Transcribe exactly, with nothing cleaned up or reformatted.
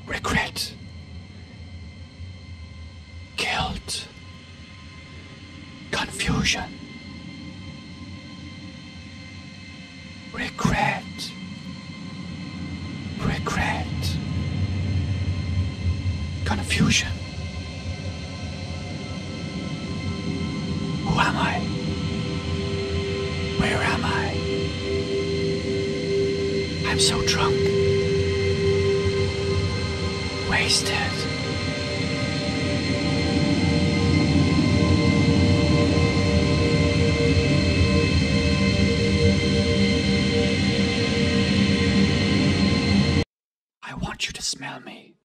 regret, guilt, confusion, regret, regret, confusion. Who am I? Where am I? I'm so drunk, wasted. I want you to smell me.